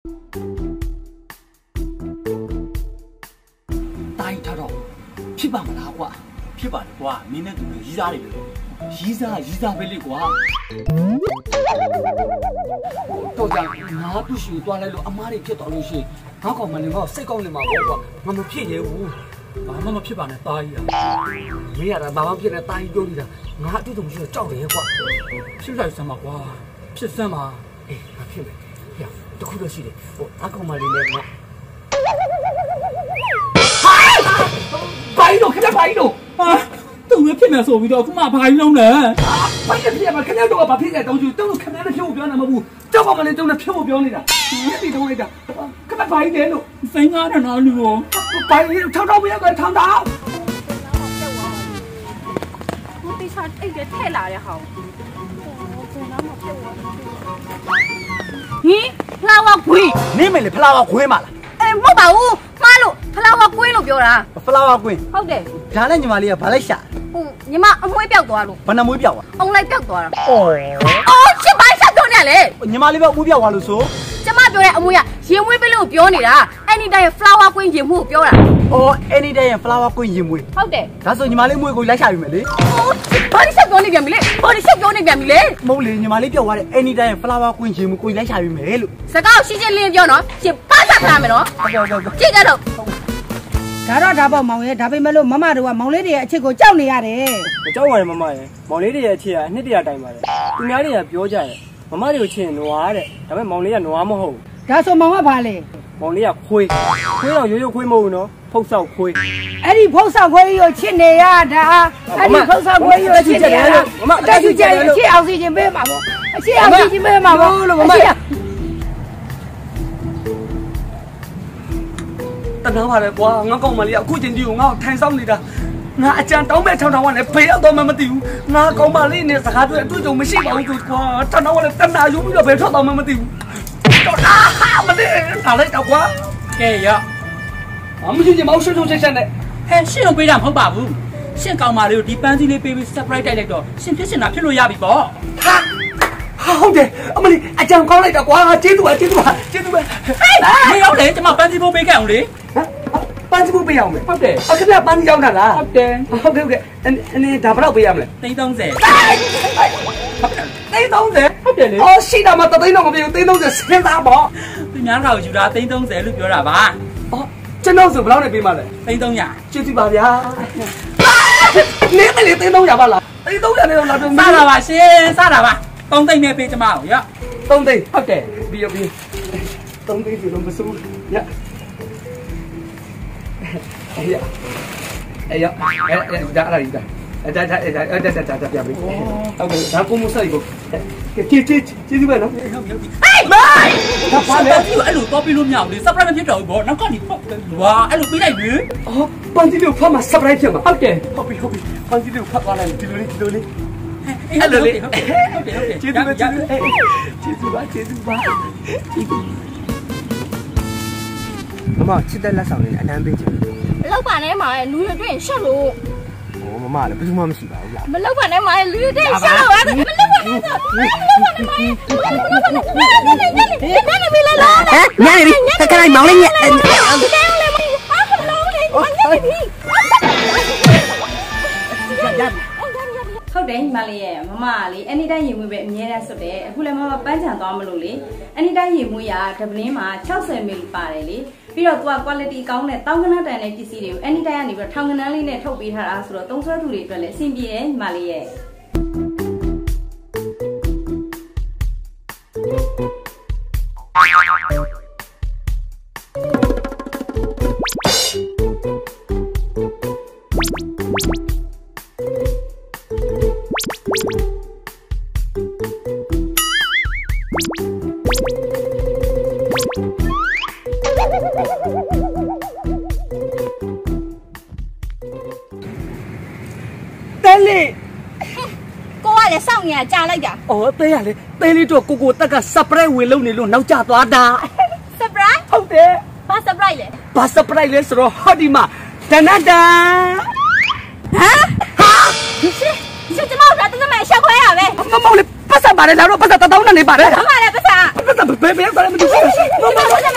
တိုင်းထတော့ဖြစ်ပါမလားကွာဖြစ်ပါလေကွာမင်းနဲ့သူရီးစားတယ်လို့ရီးစားပဲလေကွာတော့ကြာငါတို့ရှိသွားလိုက်လို့အမားတွေဖြစ်သွားလို့ရှိရင်ငါကောင်မလေးကစိတ်ကောင်းနေမှာပေါ့ကွာငါမဖြစ်ရဘူးဘာမှမဖြစ်ပါနဲ့တားကြီးอ่ะမင်းရတာဘာမှဖြစ်နေတာတားကြီးပြောနေတာငါအတူတူမရှိတော့ကြောက်တယ်ကွာဖြစ်လိုက်စမ်းပါကွာဖြစ်စမ်းပါအေးငါဖြစ်မယ်ဟဲ့တခုတော့ရှိတယ်ဟိုအကောင်မလေးလည်းငါဘာလို့ခဏဘာလို့ဟာသူ့ရဖြစ်နေဆိုပြီးတော့ခုမှဘာလုံးလဲဘာဖြစ်မှာခဏတော့ဘာဖြစ်နေတော့သူတို့ခဏနဲ့ဖြုတ်ပြောနေမှာမဟုတ်ကြောက်ပါမလဲတုံးနဲ့ဖြုတ်ပြောနေတာဒီတုံးလိုက်တာခဏဘာလဲလို့စိန်ကားတယ်နော်လူကိုဘာလို့ထောက်တော့မရကထောင်းတော့我对他一点太辣也好。咦，ဖလာဝါကွင်းနင်းမယ်လေဖလာဝါခွင်းပါလားမဟုတ်ပါဘူးမှားလို့ဖလာဝါကွင်းလို့ပြောတာဖလာဝါကွင်းဟုတ်တယ်ဒါနဲ့ညီမလေးကဘာလိုက်ရှာဟုတ်ညီမအမွှေးပြောက်သွားလို့ဘယ်နှမွေးပြောက်သွားအုံလိုက်ပြောက်သွားတာအော်ရှစ်ပိုင်းဆက်ပြောနေလေညီမလေးပဲအမွေးပြောက်သွားလို့ဆိုကျမပြောတဲ့အမွှေးကရင်မွေးပေးလို့ပြောနေတာ anytime flower ကွင်းရင်မွေးကိုပြောတာအော် anytime flower ကွင်းရင်မွေးဟုတ်တယ်ဒါဆိုညီမလေးမွေးကိုလိုက်ရှာပြီမယ်လေဘာလို့ဆက်ပြောနေပြန်ပြီလေဘာလို့ဆက်ပြောနေပြန်ပြီလေမဟုတ်လေညီမလေးပြောသွားတယ် anytime flower ကွင်းရင်မွေးကိုလိုက်ရှာပြီမယ်လို့စကားရှင်းရှင်းလင်းပြောနော်ရှင်းပါဆက်ထားမယ်နော်ဟုတ်ကြည့်ကြတော့ဒါပေါ့မောင်ရဲ့ဒါပေမဲ့လို့မမတို့ကမောင်လေးတွေရဲ့အချစ်ကိုကြောက်နေရတယ်ကြောက်ပါရဲ့မမရဲ့မောင်လေးတွေရဲ့အချစ်ကအနှစ်တရာတိုင်ပါတယ်သူများတွေကပြောကြတယ်မမတွေကိုချစ်ရင်နွားတဲ့ဒါပေမဲ့မောင်လေးကနွားမဟုတ်ဘူးဒါဆိုမောင်ကဘာလဲမောင်လေးကခွေးတော့ရိုးရိုးခွေးမဟုတ်ဘူးနော်ဖုတ်ဆောက်ခွေးအဲ့ဒီဖုတ်ဆောက်ခွေးကိုချစ်နေရတာအဲ့ဒီဖုတ်ဆောက်ခွေးကိုချစ်နေရတာမမတက်ချစ်အောင်စီခြင်းပေးမှာပေါ့အချစ်အောင်စီခြင်းပေးမှာပေါ့လို့မမတနာပါလေကွာငါကောင်မလေးအခုချင်းဒီကိုငါ့ကိုထိုင်ဆောင်နေတာငါအကြံတောင်းမဲ့ထောင်ထောင်ကလည်းဖေးရတော့မှမသိဘူးငါကောင်မလေးနဲ့စကားတွေ့အတွေ့အကြုံမရှိပါဘူးကွာထောင်ထောင်ကလည်းတနာယူပြီးတော့ဘယ်ထွက်တော့မှမသိဘူးတော့မလေးထားလိုက်တော့ကွာကဲရမရှိချင်မအောင်ရှုံရှုံဆက်ဆက်နဲ့ဟဲ့ရှင်းလို့ပေးတာမဟုတ်ပါဘူးရှင်းကောင်မလေးကိုဒီပန်းစည်းလေးပေးပြီး surprise တိုက်လိုက်တော့ရှင်းဖြစ်ချင်တာဖြစ်လို့ရပြီပေါ့ဟာဟုတ်တယ်အမလေးအကြံကောင်းလိုက်တော့ကွာကျေးဇူးပါဟေးမရောက်လေကျွန်မပန်းစည်းဖို့ပေးခဲ့အောင်လေပန်းစည်းဖို့ပေးအောင်မယ်ဟုတ်တယ်အခက်ပန်းစည်းရောက်တာလားဟုတ်တယ်ဟုတ်ကဲ့အနေဒါဘယ်တော့ပေးရမလဲ 330 ဟုတ်တယ်330 ဟုတ်တယ်လေအော်ရှိတာမှ3သိန်းတော့မပြေဘူး330စဉ်းစားပေါ့သူများကောင်ယူတာ330လို့ပြောတာပါအော်ကျွန်တော်ဆိုဘယ်လောက်နဲ့ပေးမှလဲ 300 ကျေးဇူးပါဗျာနင်းမလေး300ပါလား300နဲ့တော့လာတော့စားတာပါရှင်စားတာပါ3သိန်းနဲ့ပေးကြမအောင်ရ 3သိန်းဟုတ်တယ်ပြီး3သိန်းစီလုံးမစိုးရအေးဒါအဲ့ဒါဒါပြပေးဟုတ်ကဲ့ဒါကိုမဆိုင်ဘူးကျေးဇူးပဲနော်ဟေးမိုင်းဒါပါလေအဲ့လိုတော့ပြီးလို့မရဘူးလေ surprise မဖြစ်တော့ဘူးဗောနောက်ကနေဖတ်ဝါအဲ့လိုပြီးလိုက်ပြီအော်ပန်းစီလေးကိုဖတ်မှာ surprise ဖြစ်မှာဟုတ်တယ်ဟုတ်ပြီပန်းစီလေးကိုဖတ်သွားလိုက်ဒီလိုလေးအဲ့လိုလေဟုတ်တယ်ကျေးဇူးပါကျေးဇူးပါမမချစ်တဲ့လက်ဆောင်လေးအနမ်းပေးချင်လောက်ပါနဲ့မှာလူတွေတွေ့ရင်ရှက်လို့ဟောမမလည်းဘယ်သူမှမရှိပါဘူးလားမလောက်ပါနဲ့မှာလူတွေတွေ့ရင်ရှက်လို့မလောက်ပါနဲ့ဆိုမလောက်ပါနဲ့မှာညနေပြီလေလားညနေပြီခဏမောင်လေးညဟုတ်တယ်ညီမလေးရဲ့မမကလေ anytime ရေမွေးပဲအမြဲတမ်းစွတ်တယ်အခုလည်းမမပန်းချံသွားမလို့လေ anytime ရေမွေးရဒပလင်းမှာ60 ml ပါတယ်လေပြီးတော့သူက quality ကောင်းတဲ့တောင်းကနန်းတန်တဲ့ပစ္စည်းတွေကို anytime ကနေပြီးတော့ထောင်ကနန်းလေးနဲ့ထုတ်ပေးထားတာဆိုတော့သုံးစွဲသူတွေအတွက်လည်းအဆင်ပြေတယ်ညီမလေးရဲ့ကိုကလည်းစောင့်နေတာကြာလိုက်တာ။အော်သေးရလေ။သေးလေးတော့ကိုတက်က surprise ဝင်လုပ်နေလို့နောက်ကျသွားတာ။ surprise ဟုတ်တယ်။ဘာ surprise လဲ။ဘာ surprise လဲဆိုတော့ဟောဒီမှာတနတန်။ဟာရှစ်ကျမတို့ကတမန်ရှက်ခွဲရပဲ။မမောင်လေးပတ်စံပါတယ်လာတော့ပတ်စံ1000နဲ့နေပါတယ်။ဘာမှလည်းပတ်စံ။ပတ်စံဘယ်ရောက်သွားလဲမသိဘူး။မမ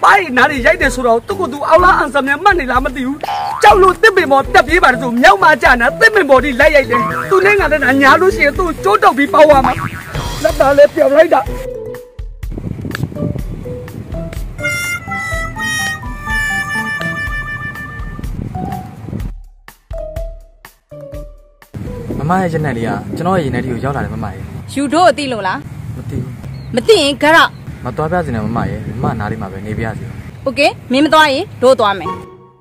ပိုင်းနားနေရိုက်တယ်ဆိုတော့သူကသူအောင်လားအန်ဆာမြန်မှတ်နေလားမသိဘူးကြောက်လို့တစ်ပင်ပေါ်တက်ပြေးပါတယ်ဆိုမြောက်မှကြာနာတစ်ပင်ပေါ်ဒီလိုက်ရိုက်တယ်သူနဲ့ငါနဲ့ညာလို့ရှိရင်သူ့ကျိုးတုပ်ပြီးပေါက်သွားမှာလက်သားလည်းပြောင်းလိုက်တာမမရဲ့ရက်နဲ့လေးကကျွန်တော်ရဲ့ရင်ထဲကိုရောက်လာတယ်မမရဲ့ယူတို့အသိလို့လားမသိဘူးမသိရင်ကြတော့မသွားပြစင်တယ်မမရဲ့မမနားလေးမှာပဲနေပြစီโอเคမင်းမသွားရင်တို့သွားမယ်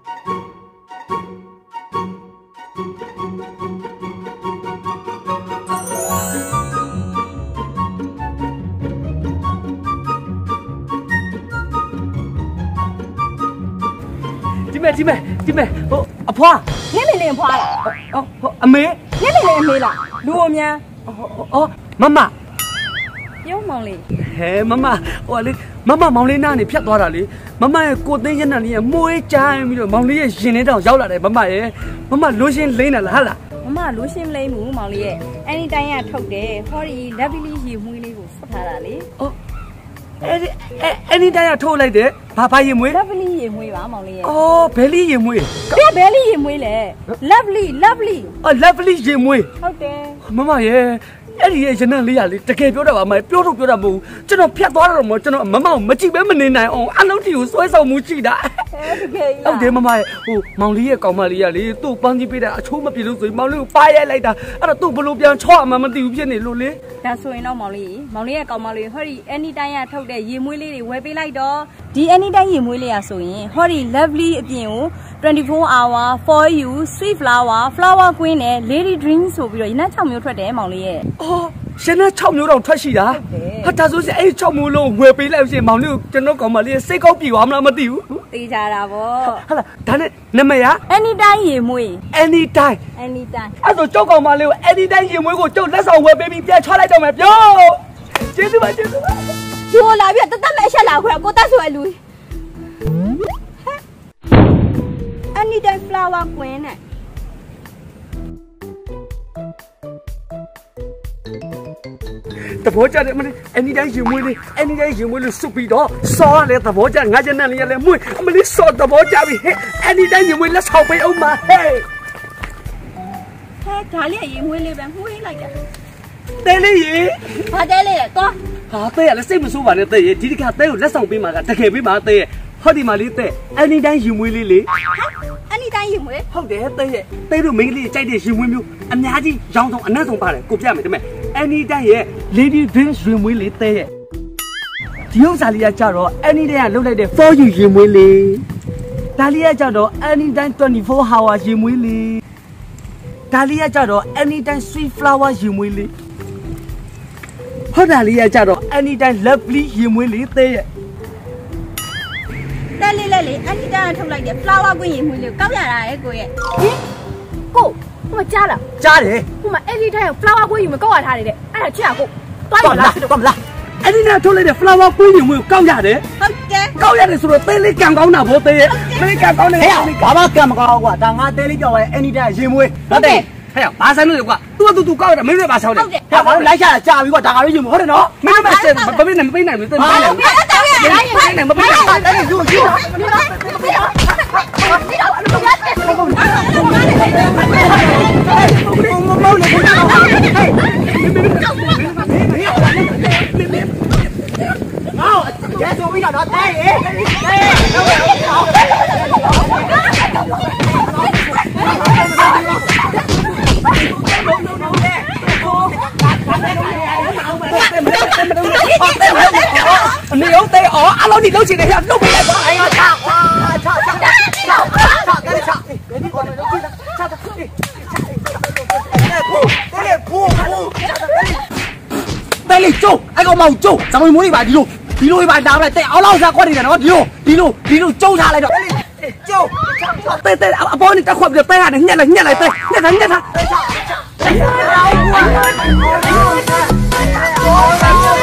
ဒီမဲ့ဟိုအဖွားနင့်နေဖွားလားဟိုအမေနင့်နေအမေလားလူအများအော်မမရုံမောင်လေးဟဲမမဟိုလေမမမောင်လေးနားနေဖြတ်သွားတာလေမမရဲ့ကိုသိန်းရက်နဲ့လေးရဲ့မွေးကြိုင်းပြီးတော့မောင်လေးရဲ့ရင်ထဲတောင်ရောက်လာတယ်မမရဲ့မမလိုရှင်းလိမ့်တာလားဟာလားမမလိုရှင်းမလိမ့်ဘူးမောင်လေးရဲ့အဲ့ဒီတိုင်းကထုတ်တယ်ဟောဒီ lovely ရေမွေးလေးကိုဖွတ်ထားတာလေအော်အဲ့ဒီတိုင်းကထုတ်လိုက်တယ်ဘာရေမွေး lovely ရေမွေးပါမောင်လေးရဲ့အော်ဘယ်လေးရေမွေးဘယ်လေးရေမွေးလဲ lovely အော် lovely ရေမွေးဟုတ်တယ်မမရဲ့အဲ့ဒီရဲ့ရနံလေးရလေတကယ်ပြောတာပါမပြောတော့ပြောတာမဟုတ်ဘူးကျွန်တော်ဖြတ်သွားတော့မကျွန်တော်မမမကြည့်ပဲမနေနိုင်အောင်အလုံးတီကိုစွဲဆောင်မှုရှိတာတကယ်ဟုတ်တယ်မမရဲ့ဟိုမောင်လေးရဲ့ကောင်မလေးရလေသူ့ပန်းကြီးပေးတာအချိုးမပြေလို့ဆိုရင်မောင်လေးကိုပါရိုက်လိုက်တာအဲ့တော့သူ့ဘလို့ပြန်ချော့အမှမသိဘူးဖြစ်နေလို့လေဒါဆိုရင်တော့မောင်လေးရဲ့ကောင်မလေးဟောဒီ anytime ရထုတ်တဲ့ရေမွေးလေးတွေဝယ်ပေးလိုက်တော့ဒီ anytime ရေမွေးလေးရဆိုရင်ဟောဒီ lovely အပြင်ကို24 hour for you sweet flower queen နဲ့ lady dream ဆိုပြီးတော့ရနံ့6မျိုးထွက်တယ်မောင်လေးရဲ့အော်ရှင်နဲ့6မျိုးတောင်ထွက်ရှိတာဟာဒါဆိုရင်အဲ့6မျိုးလုံးဝယ်ပေးလိုက်ရှင်မောင်လေးကိုကျွန်တော်ကောင်မလေးစိတ်ကောက်ပြေသွားမလားမသိဘူးသိကြတာဗောဟာလားဒါနဲ့နမရ anytime ရေမွေး anytime အဲ့ဆိုကြောက်ကောင်မလေးကို anytime ရေမွေးကိုကျုပ်လက်ဆောင်ဝယ်ပေးပြီးပြန်ချလိုက်တော့မယ်ပြောကျေးဇူးပါကျိုးလာပြီးတတ်မဲ့အချက်လာခွဲကိုတက်ဆိုအလူanytime flower queen နဲ့တဘောကြတယ်မလေးအနီတိုင်းရင်မွေးလေးစွပ်ပြီးတော့စောရလေတဘောကြငါကျနဲ့လေးလည်းမွေးအမလေးစောတဘောကြပြီဟဲ့အနီတိုင်းရင်မွေးလက်ဆောင်ပေးအောင်မဟဲ့ဒါလေးရင်မွေးလေးပဲမွေးလိုက်တာတဲလေးရေဘာတဲလေးလဲတော့ဟာတဲရလည်းစိတ်မဆိုးပါနဲ့တဲရေဒီတစ်ခါတဲကိုလက်ဆောင်ပေးမှာကတကယ်ပေးမှာတဲရဲ့ဟောဒီမှာလေးတဲအနီတိုင်းရင်မွေးလေးလေအနီတိုင်းရင်မွေးဟုတ်တယ်တဲရဲ့တဲတို့မိန်းကလေးကြိုက်တဲ့ရင်မွေးမျိုးအများကြီးရောင်းဆောင်အနက်ဆုံးပါတယ်ကိုပြမယ်တမဲanytime ရဲ့ lady dream ရင်မွေးလေးတဲရဲ့ဒီဥစ္စာလေးကကြတော့ anytime ကလှုပ်လိုက်တဲ့ for you ရင်မွေးလေးဒါလေးကကြတော့ anytime 24 hour ရင်မွေးလေးဒါလေးကကြတော့ anytime sweet flower ရင်မွေးလေးဟောဒါလေးကကြတော့ anytime lovely ရင်မွေးလေးတဲရဲ့တဲလေးလေး anytime ထုတ်လိုက်တဲ့ flower queen ရင်မွေးလေးကိုကောက်ရတာရဲ့ကိုရဲ့ကိုဟိုကြားလားကြားတယ်ဟိုမှာအဲ့ဒီတိုင်း flower ကွေးယူမကောက်ရထားတယ်တဲ့အဲ့ဒါချစ်ရကိုတွားရလားတော့မလားအဲ့ဒီနဲ့ထုတ်လိုက်တဲ့ flower ကွေးယူကိုကောက်ရတယ်ဟုတ်တယ်ကောက်ရတယ်ဆိုတော့သေးလေးကံကောင်းတာဗောသေးရဲ့သေးကံကောင်းနေဟဲ့ဘာမှကံမကောင်းကွာဒါငါသေးလေးကြောက်ရဲ anytime ရေမွေးဟုတ်တယ်ဟဲ့ဘာဆိုင်လို့ကွာသူကောက်ရတာမင်းတို့ပါချောင်းတယ်ဟဲ့ဘာလို့လိုက်ချတာကြာပြီကွာဒါငါတို့ရေမွေးဟုတ်တယ်နော်မင်းတို့မပေးနိုင်မပေးနိုင်ဘူးသေးမပေးနိုင်ဘူးမပေးနိုင်မပေးနိုင်အဲ့ဒီယူ你有得哦，阿老你老起来呀，弄不来吧？哎呀，操！带你走，哎个毛走，咱们摸一把地路，一把拿来，带阿老啥快点喏，地路走下来着，走，带阿宝你带快点带下来，捏来带，捏他。